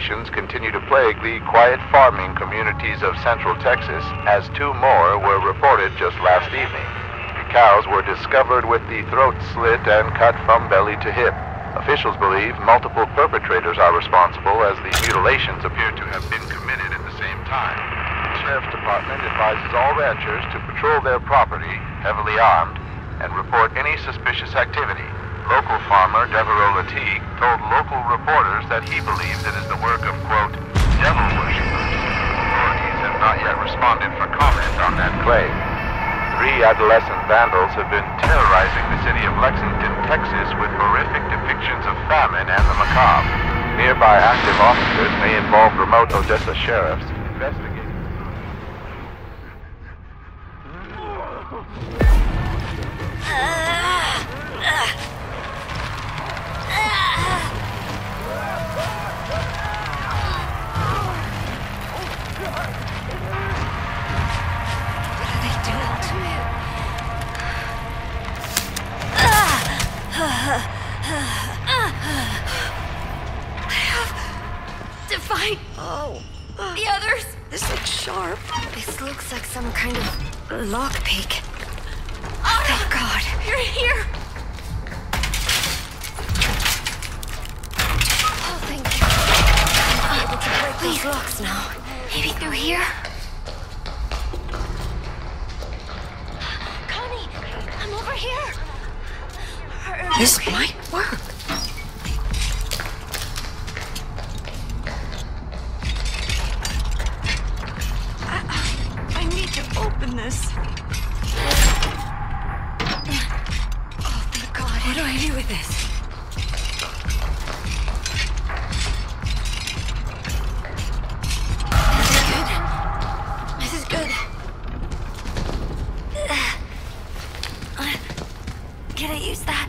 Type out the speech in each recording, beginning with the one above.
mutilations continue to plague the quiet farming communities of central Texas, as 2 more were reported just last evening. The cows were discovered with the throat slit and cut from belly to hip. Officials believe multiple perpetrators are responsible, as the mutilations appear to have been committed at the same time. The Sheriff's Department advises all ranchers to patrol their property, heavily armed, and report any suspicious activity. Local farmer Devereaux Latique told local reporters that he believes it is the work of, quote, devil worshippers. Authorities have not yet responded for comment on that claim. 3 adolescent vandals have been terrorizing the city of Lexington, Texas with horrific depictions of famine and the macabre. Nearby active officers may involve remote Odessa sheriffs investigating. The others! This looks sharp. This looks like some kind of lockpick. Oh, thank God. You're here! Oh, thank God. I'm able to break these locks now. Maybe through here? Connie! I'm over here! This might work. This. Oh, thank God. What do I do with this? This is good. Can I use that?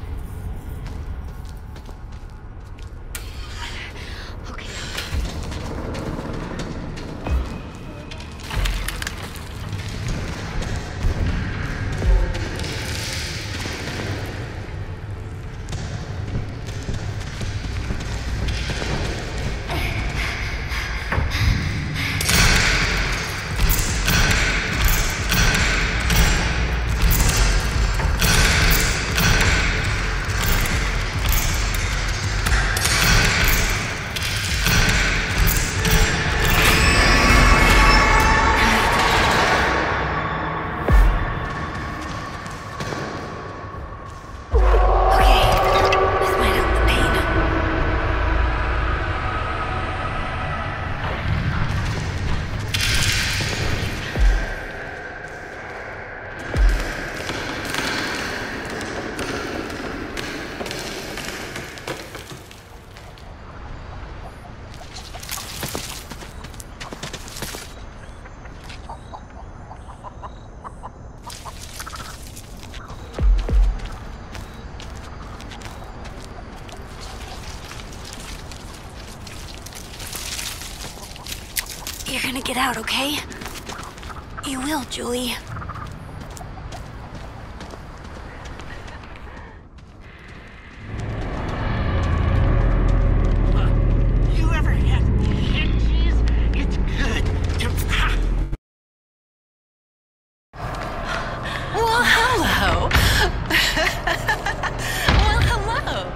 You're gonna get out, okay? You will, Julie. You ever had shit cheese? It's good. Well, hello. Well, hello.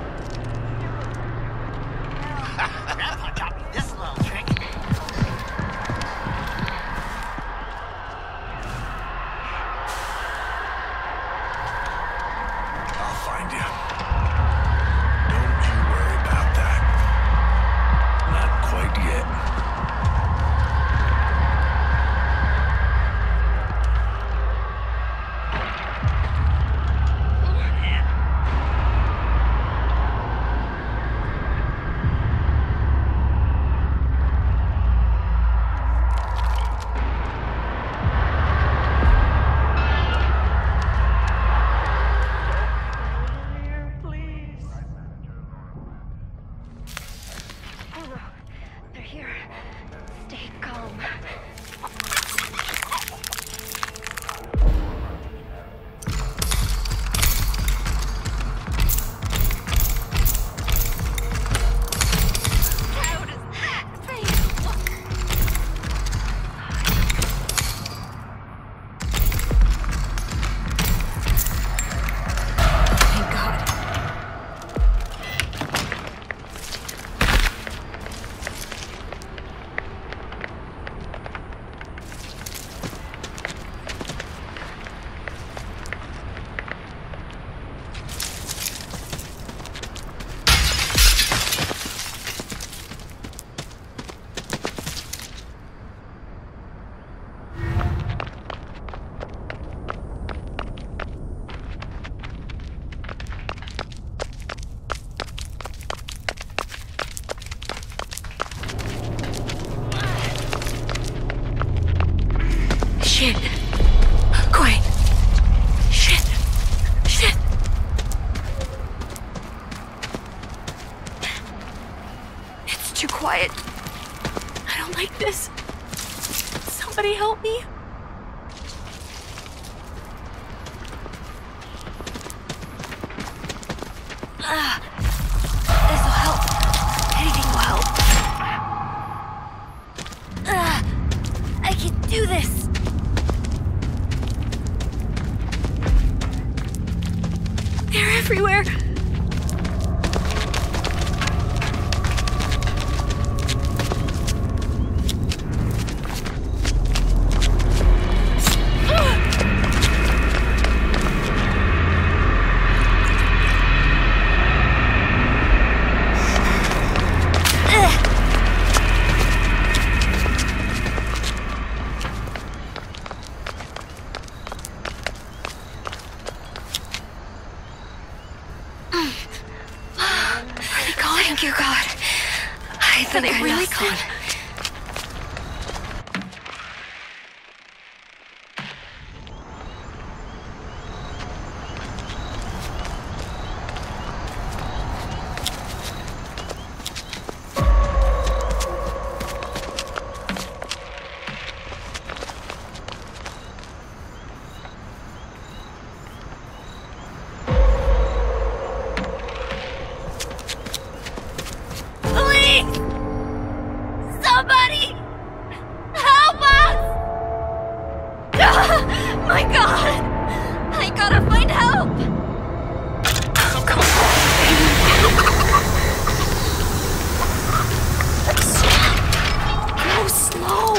Grandpa taught me this little trick. quiet. Shit. Shit. It's too quiet. I don't like this. Somebody help me. This'll help. Anything will help. I can do this. They're everywhere. Thank you, God. I thought they were really gone. Somebody! Help us! My God! I gotta find help! Come on. Go slow.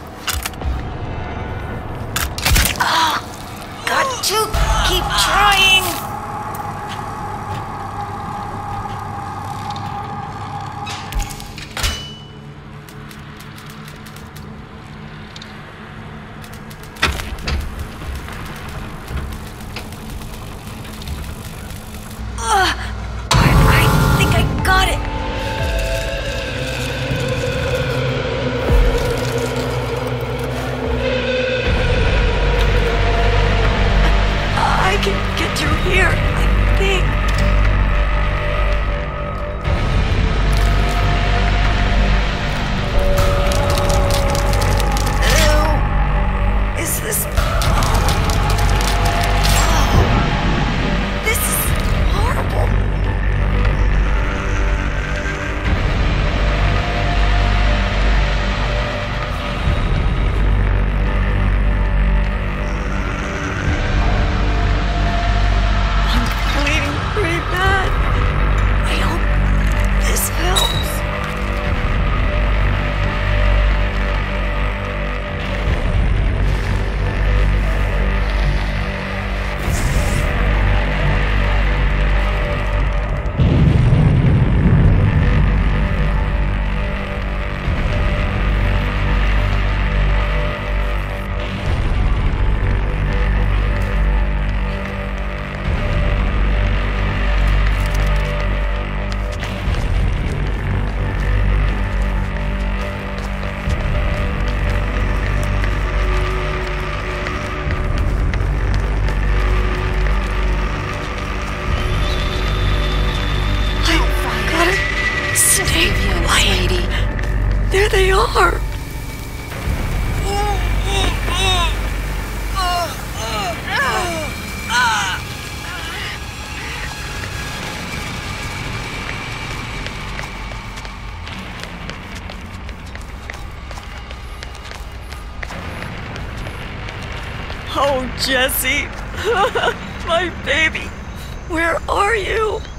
Got to keep trying. There they are! Oh, Jesse! My baby! Where are you?